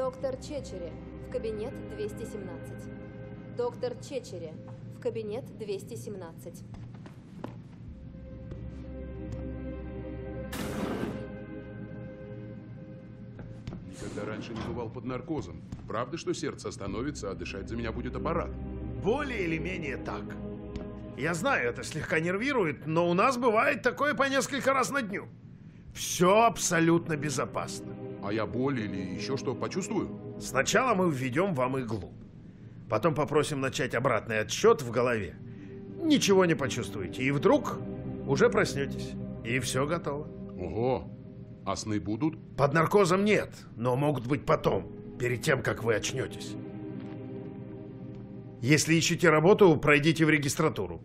Доктор Чечери, в кабинет 217. Доктор Чечери, в кабинет 217. Никогда раньше не бывал под наркозом. Правда, что сердце остановится, а дышать за меня будет аппарат? Более или менее так. Я знаю, это слегка нервирует, но у нас бывает такое по несколько раз на дню. Все абсолютно безопасно. А я боль или еще что почувствую? Сначала мы введем вам иглу. Потом попросим начать обратный отсчет в голове. Ничего не почувствуете. И вдруг уже проснетесь. И все готово. Ого! А сны будут? Под наркозом нет, но могут быть потом, перед тем, как вы очнетесь. Если ищете работу, пройдите в регистратуру.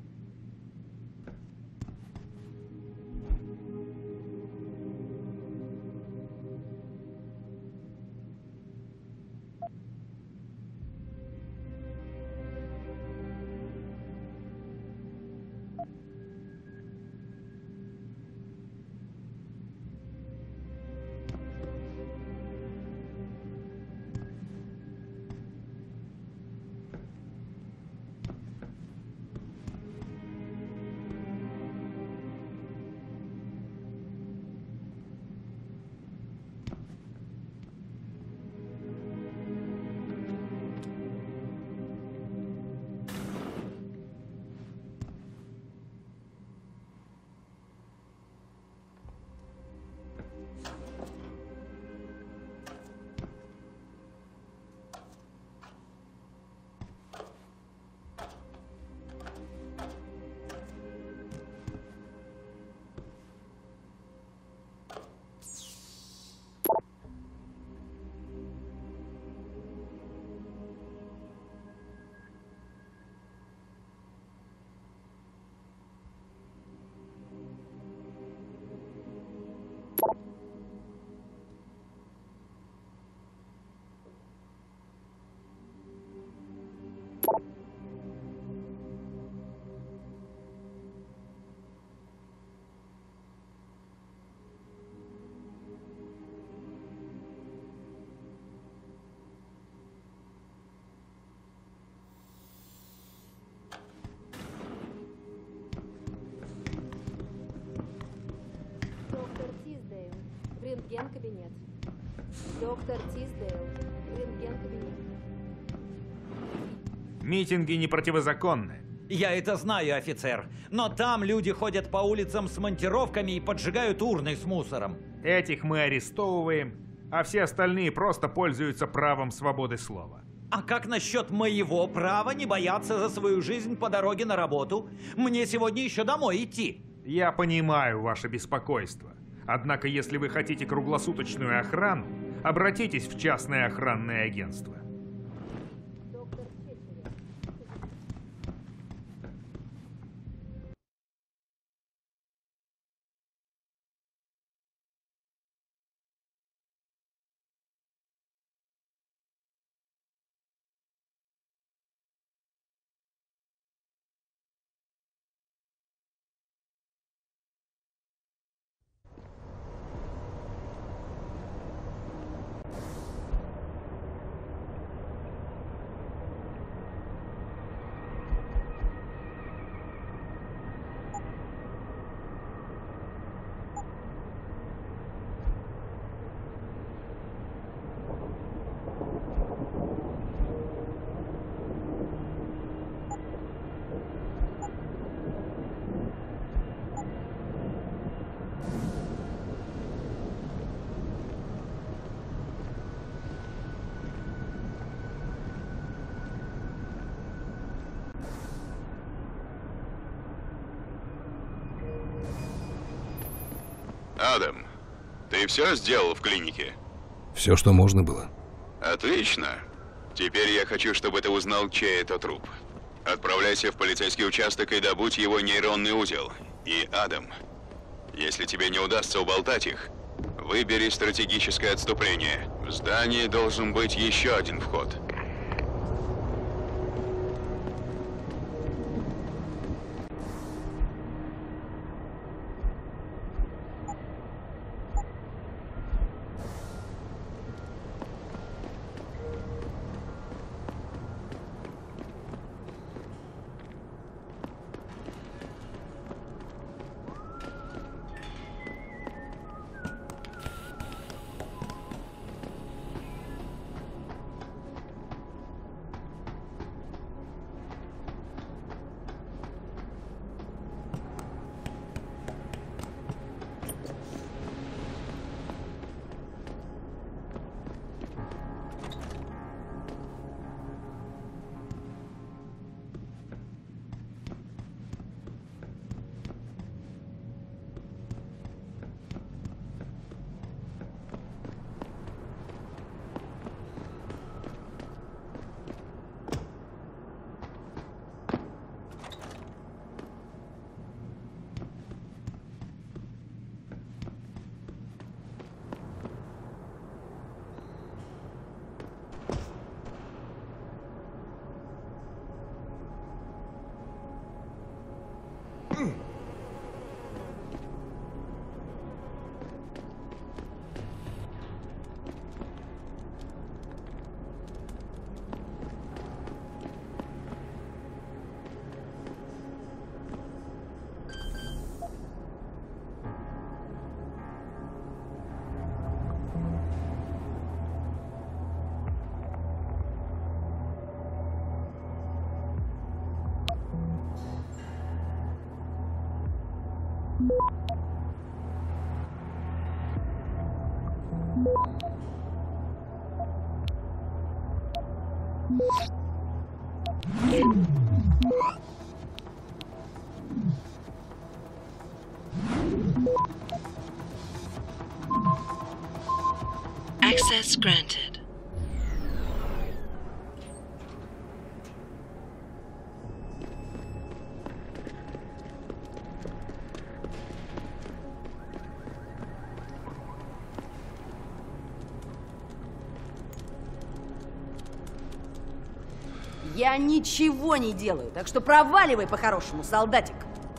Рентген-кабинет. Доктор Тиздейл, рентген-кабинет. Митинги не противозаконны. Я это знаю, офицер. Но там люди ходят по улицам с монтировками и поджигают урны с мусором. Этих мы арестовываем, а все остальные просто пользуются правом свободы слова. А как насчет моего права не бояться за свою жизнь по дороге на работу? Мне сегодня еще домой идти. Я понимаю ваше беспокойство. Однако, если вы хотите круглосуточную охрану, обратитесь в частное охранное агентство. Адам, ты все сделал в клинике? Все, что можно было. Отлично. Теперь я хочу, чтобы ты узнал, чей это труп. Отправляйся в полицейский участок и добудь его нейронный узел. И, Адам, если тебе не удастся уболтать их, выбери стратегическое отступление. В здании должен быть еще один вход. Access granted. Я ничего не делаю, так что проваливай по-хорошему, солдатик.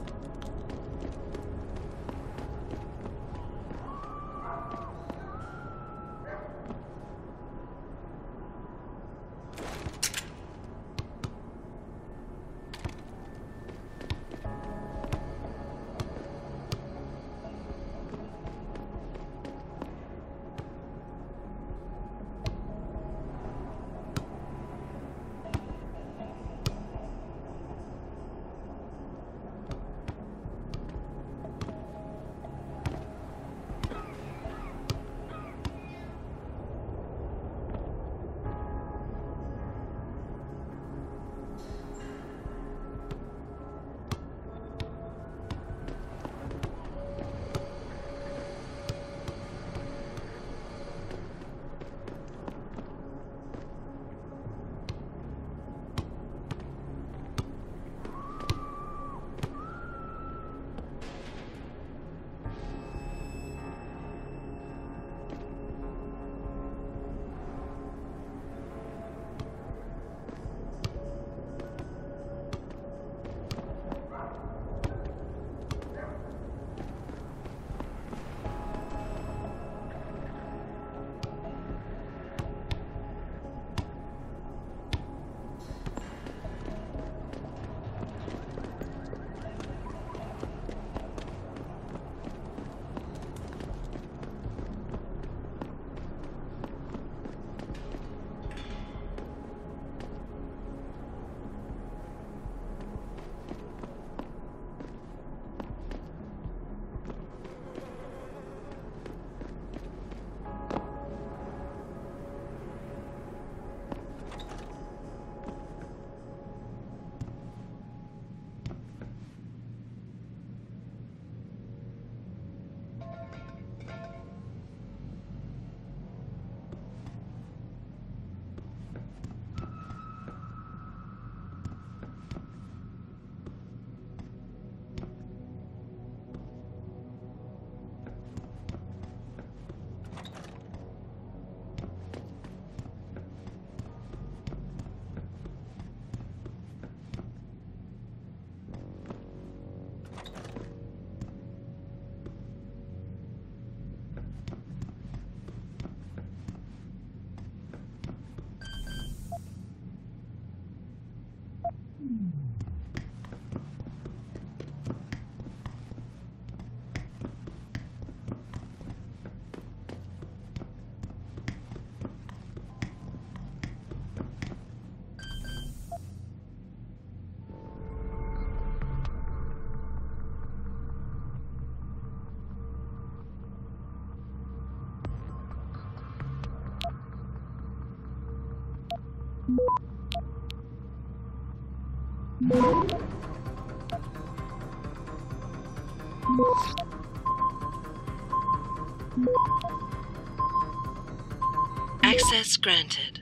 Access granted.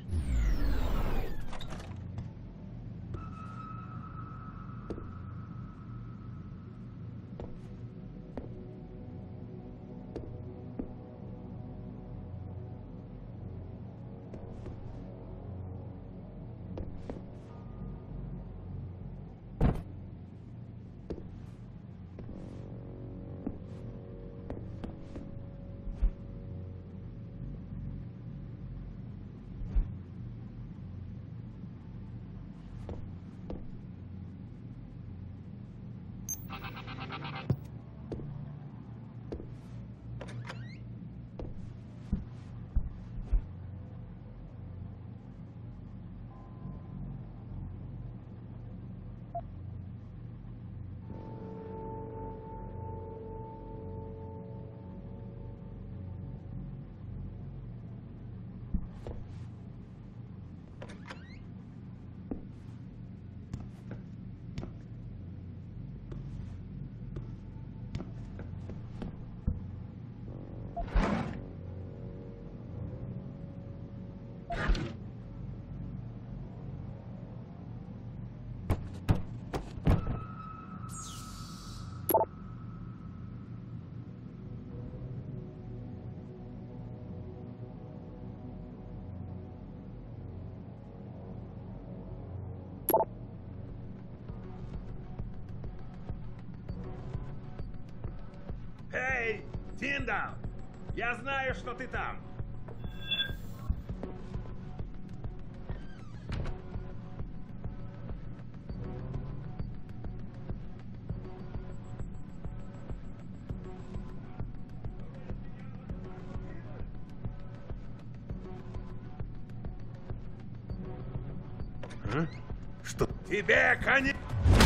Тиндал! Я знаю, что ты там! Что? Тебе конец!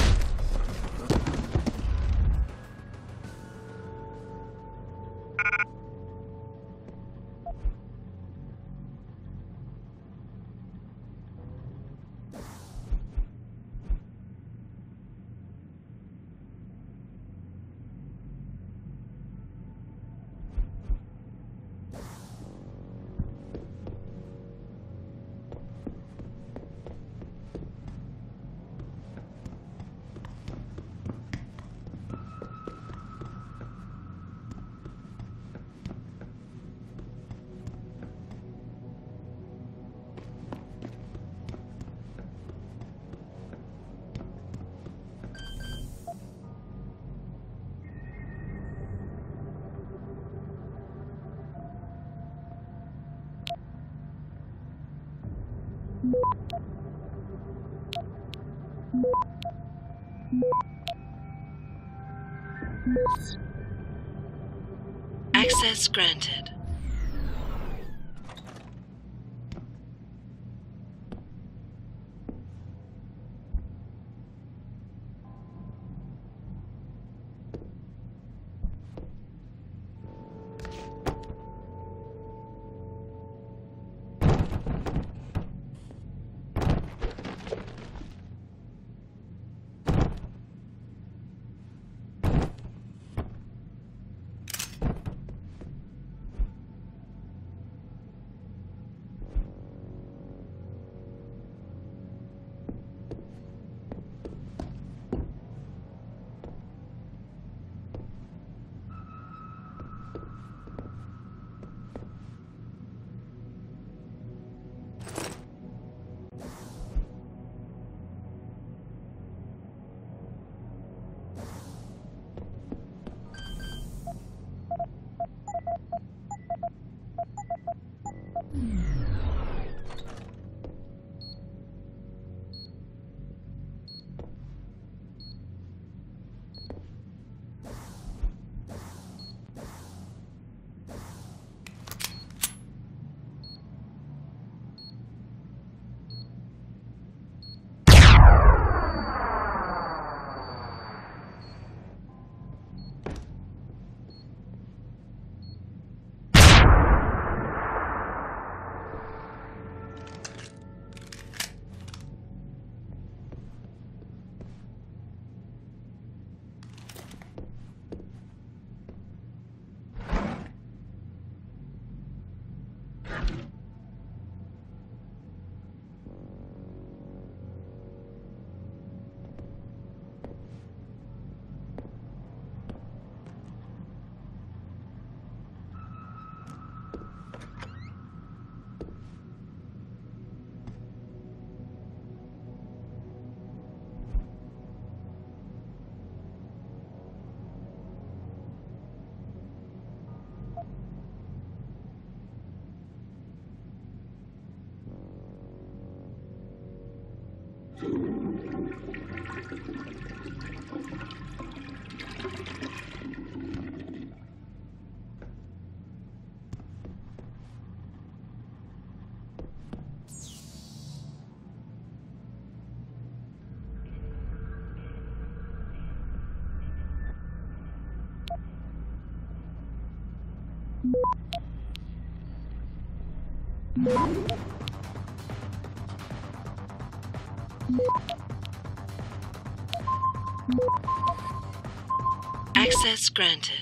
Access granted. Access granted.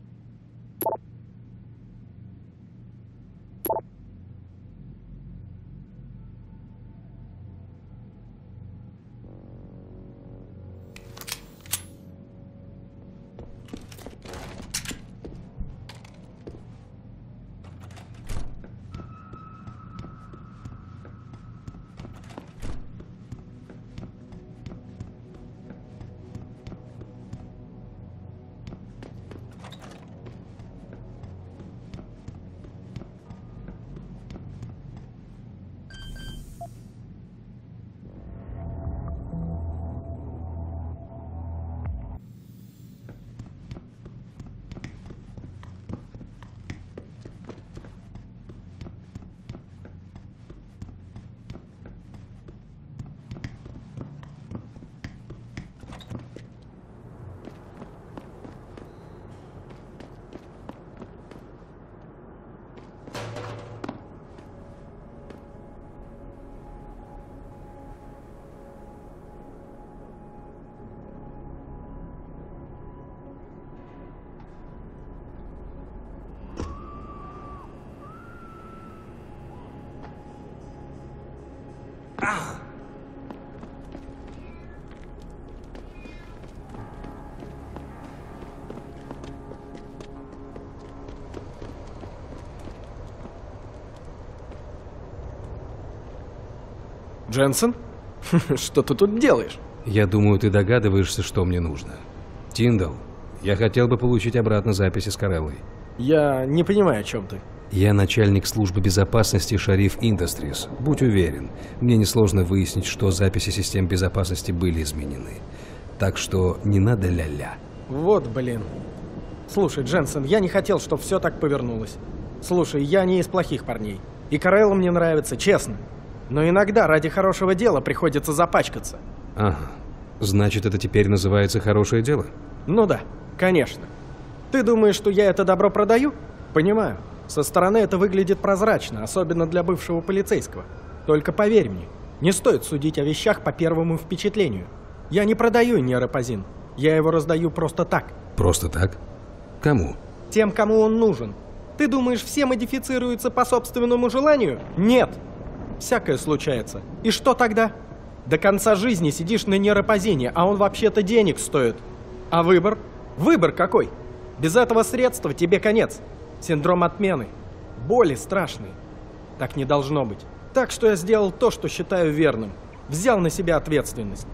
Дженсен? Что ты тут делаешь? Я думаю, ты догадываешься, что мне нужно. Тиндал, я хотел бы получить обратно записи с Кареллой. Я не понимаю, о чем ты. Я начальник службы безопасности Шариф Industries. Будь уверен, мне несложно выяснить, что записи систем безопасности были изменены. Так что не надо ля-ля. Вот блин. Слушай, Дженсен, я не хотел, чтобы все так повернулось. Слушай, я не из плохих парней. И Карелла мне нравится, честно. Но иногда ради хорошего дела приходится запачкаться. Ага. Значит, это теперь называется хорошее дело? Ну да, конечно. Ты думаешь, что я это добро продаю? Понимаю. Со стороны это выглядит прозрачно, особенно для бывшего полицейского. Только поверь мне, не стоит судить о вещах по первому впечатлению. Я не продаю нейропозин. Я его раздаю просто так. Просто так? Кому? Тем, кому он нужен. Ты думаешь, все модифицируются по собственному желанию? Нет. Всякое случается. И что тогда? До конца жизни сидишь на нейропозине, а он вообще-то денег стоит. А выбор? Выбор какой? Без этого средства тебе конец. Синдром отмены. Боли страшные. Так не должно быть. Так что я сделал то, что считаю верным. Взял на себя ответственность.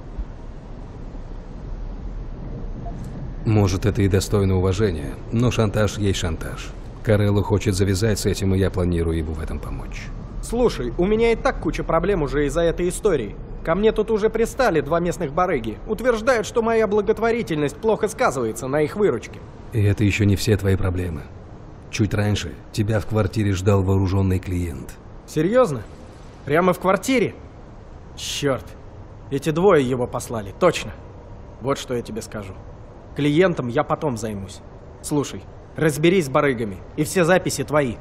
Может, это и достойно уважения, но шантаж есть шантаж. Карелла хочет завязать с этим, и я планирую ему в этом помочь. Слушай, у меня и так куча проблем уже из-за этой истории. Ко мне тут уже пристали два местных барыги. Утверждают, что моя благотворительность плохо сказывается на их выручке. И это еще не все твои проблемы. Чуть раньше тебя в квартире ждал вооруженный клиент. Серьезно? Прямо в квартире? Черт. Эти двое его послали, точно. Вот что я тебе скажу. Клиентом я потом займусь. Слушай, разберись с барыгами, и все записи твои.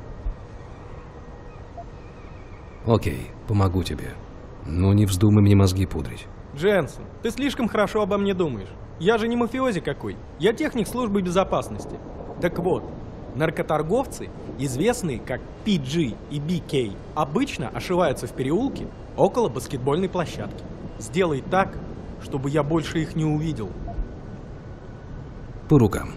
Окей, помогу тебе. Но не вздумай мне мозги пудрить. Дженсен, ты слишком хорошо обо мне думаешь. Я же не мафиози какой. Я техник службы безопасности. Так вот, наркоторговцы, известные как PG и BK, обычно ошиваются в переулке около баскетбольной площадки. Сделай так, чтобы я больше их не увидел. По рукам.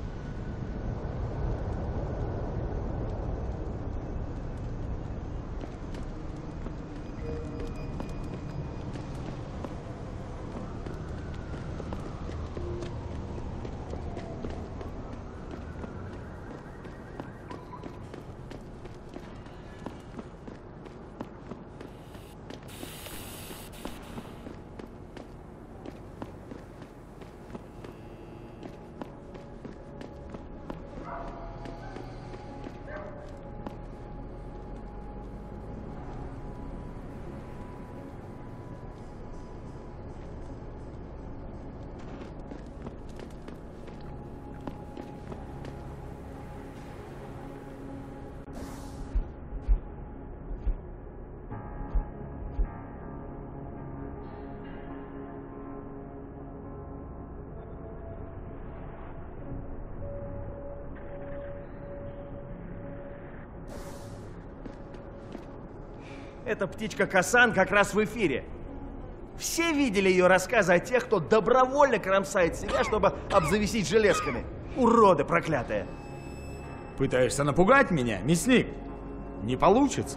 Эта птичка Касан как раз в эфире. Все видели ее рассказы о тех, кто добровольно кромсает себя, чтобы обзавестись железками. Уроды проклятые. Пытаешься напугать меня, мясник? Не получится.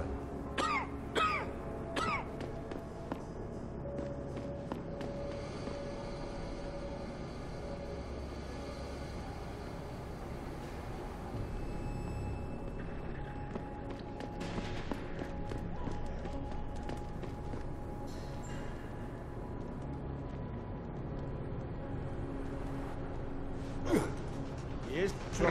Есть.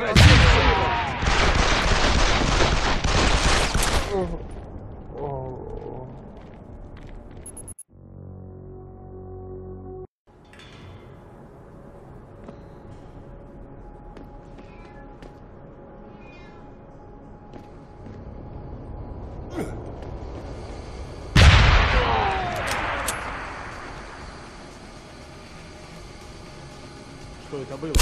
Что это было?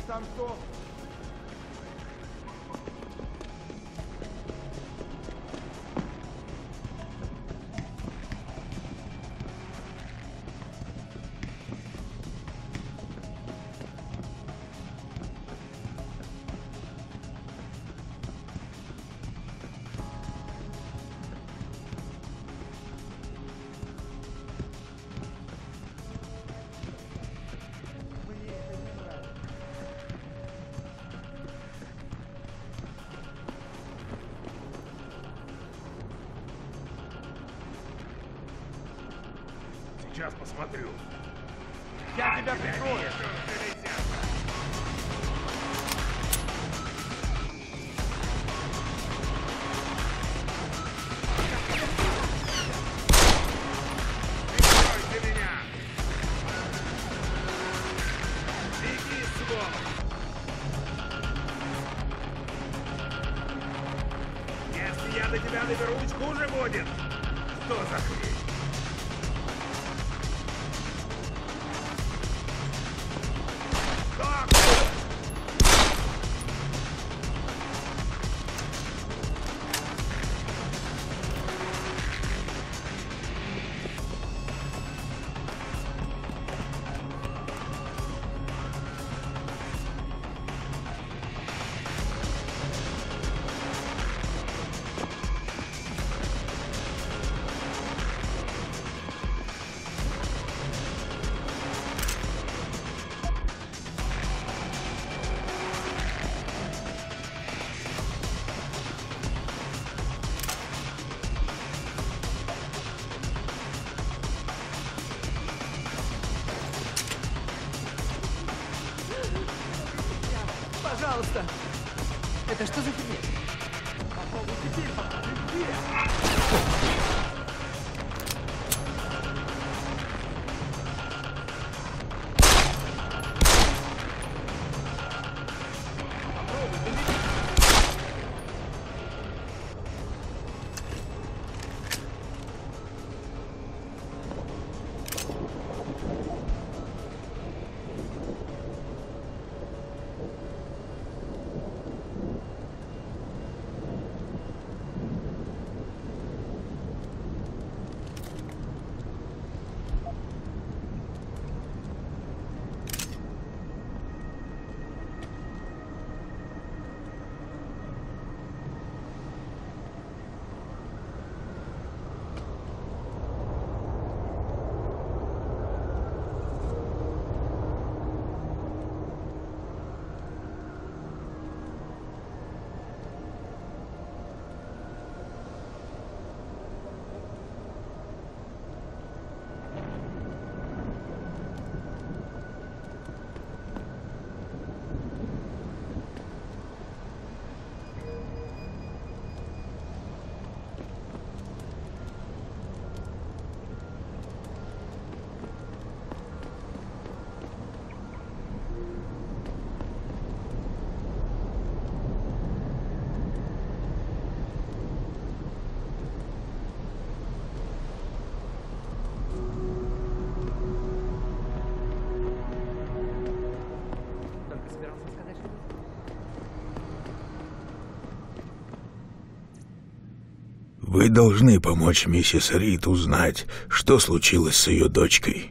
там кто? Сейчас посмотрю. Я тебя прикрою. Прикройте меня! Беги, сволочь! Если я до тебя доберусь, хуже будет! Что за хрень? Пожалуйста! Это что за фигня? Попробуйте фильм, Вы должны помочь миссис Рид узнать, что случилось с ее дочкой.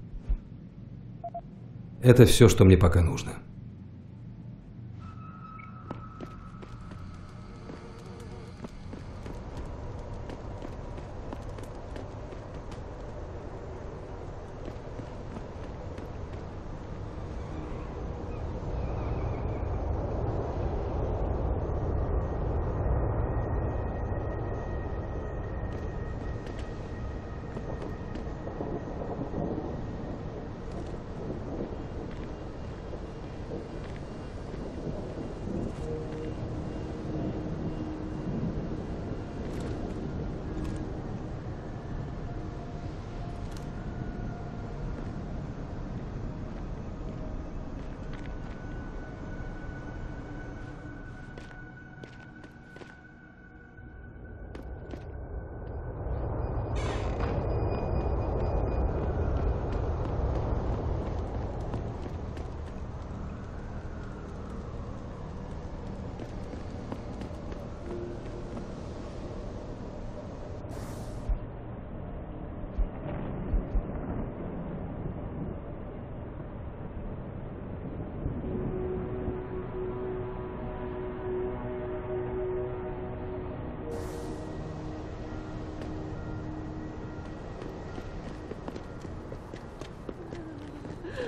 Это все, что мне пока нужно.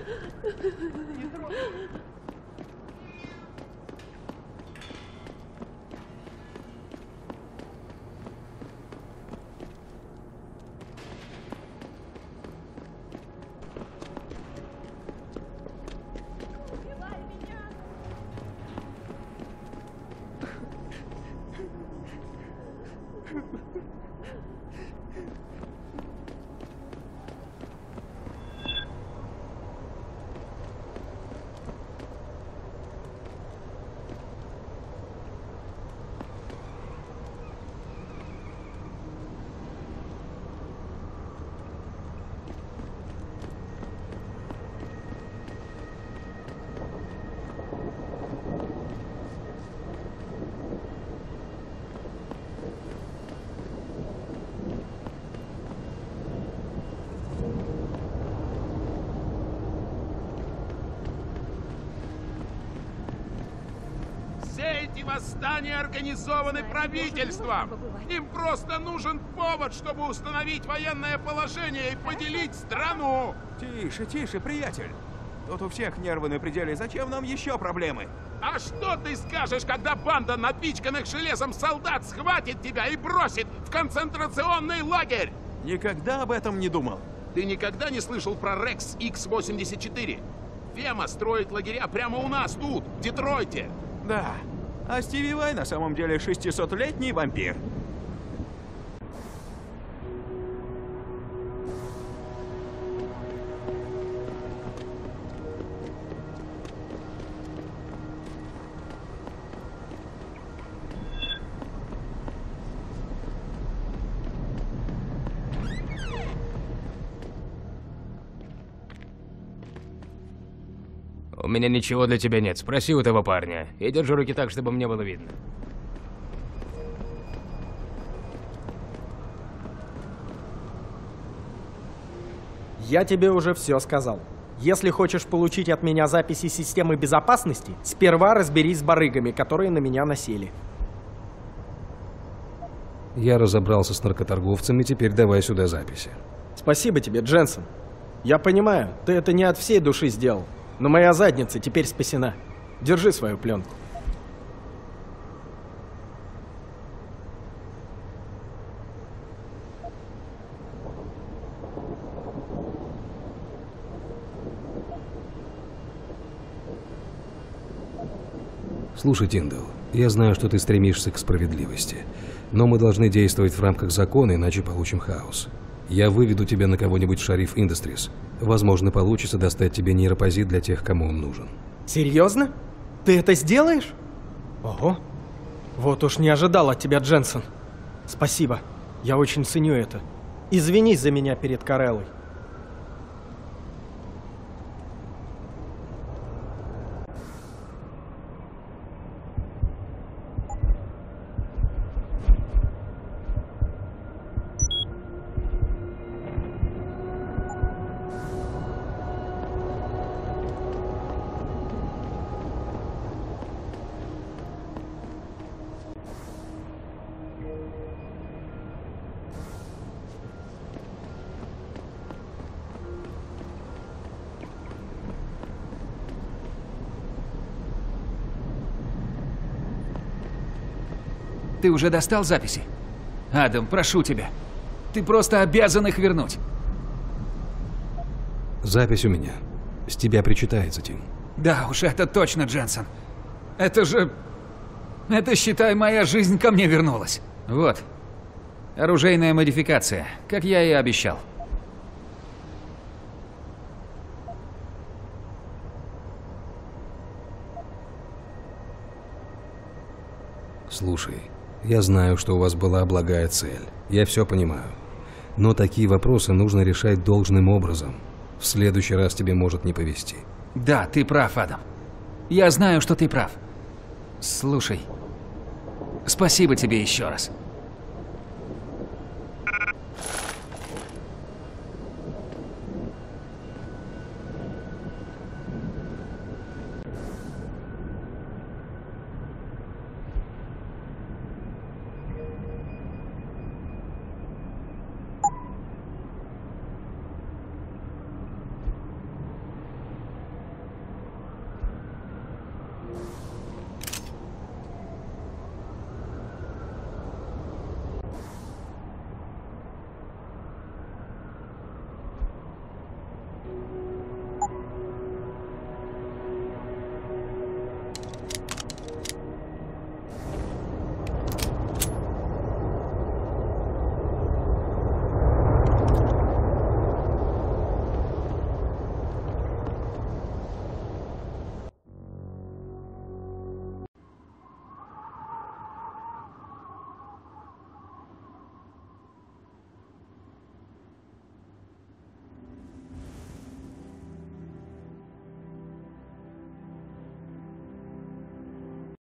Все эти восстания организованы правительством. Им просто нужен повод, чтобы установить военное положение и поделить страну. Тише, тише, приятель. Тут у всех нервы на пределе. Зачем нам еще проблемы? А что ты скажешь, когда банда напичканных железом солдат схватит тебя и бросит в концентрационный лагерь? Никогда об этом не думал. Ты никогда не слышал про Рекс X-84? Фема строит лагеря прямо у нас тут, в Детройте. Да. А Стиви Вай на самом деле 600-летний вампир. У меня ничего для тебя нет. Спроси у того парня. И держи руки так, чтобы мне было видно. Я тебе уже все сказал. Если хочешь получить от меня записи системы безопасности, сперва разберись с барыгами, которые на меня насели. Я разобрался с наркоторговцами, теперь давай сюда записи. Спасибо тебе, Дженсен. Я понимаю, ты это не от всей души сделал. Но моя задница теперь спасена. Держи свою пленку. Слушай, Тиндал, я знаю, что ты стремишься к справедливости. Но мы должны действовать в рамках закона, иначе получим хаос. Я выведу тебя на кого-нибудь в Шариф Industries. Возможно, получится достать тебе нейропозит для тех, кому он нужен. Серьезно? Ты это сделаешь? Ого. Вот уж не ожидал от тебя, Дженсен. Спасибо. Я очень ценю это. Извинись за меня перед Кареллой. Ты уже достал записи? Адам, прошу тебя. Ты просто обязан их вернуть. Запись у меня. С тебя причитается, Тим. Да уж, это точно, Дженсен. Это же... Это, считай, моя жизнь ко мне вернулась. Вот. Оружейная модификация, как я и обещал. Слушай, я знаю, что у вас была благая цель. Я все понимаю. Но такие вопросы нужно решать должным образом. В следующий раз тебе может не повезти. Да, ты прав, Адам. Я знаю, что ты прав. Слушай, спасибо тебе еще раз.